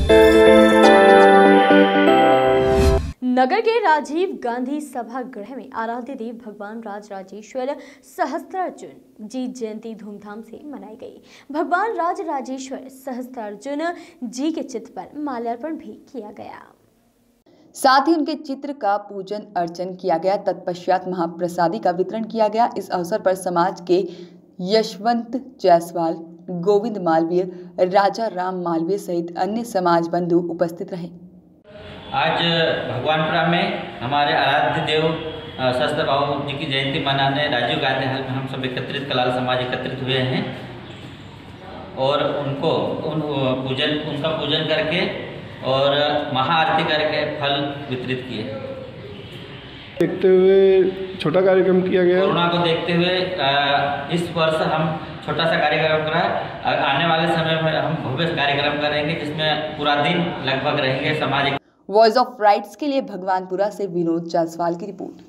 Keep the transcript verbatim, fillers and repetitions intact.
नगर के राजीव गांधी सभागृह में आराध्य देव भगवान राजराजेश्वर सहस्त्रार्जुन जी जयंती धूमधाम से मनाई गई। भगवान राजराजेश्वर सहस्त्रार्जुन जी के चित्र पर माल्यार्पण भी किया गया। साथ ही उनके चित्र का पूजन अर्चन किया गया। तत्पश्चात महाप्रसादी का वितरण किया गया। इस अवसर पर समाज के यशवंत जायसवाल, गोविंद मालवीय, राजा राम मालवीय सहित अन्य समाज बंधु उपस्थित रहे। आज भगवानपुरा में हमारे आराध्य देव सहस्त्र बाबू जी की जयंती मनाने राजीव गांधी हॉल में हम सब एकत्रित कलाल समाज एकत्रित हुए हैं और उनको उन पूजन उनका पूजन करके और महाआरती करके फल वितरित किए। देखते हुए छोटा कार्यक्रम किया गया। कोरोना को देखते हुए इस वर्ष हम छोटा सा कार्यक्रम करा। आने वाले समय में हम भव्य कार्यक्रम करेंगे जिसमें पूरा दिन लगभग रहेंगे। समाज वॉइस ऑफ राइट्स के लिए भगवानपुरा से विनोद जायसवाल की रिपोर्ट।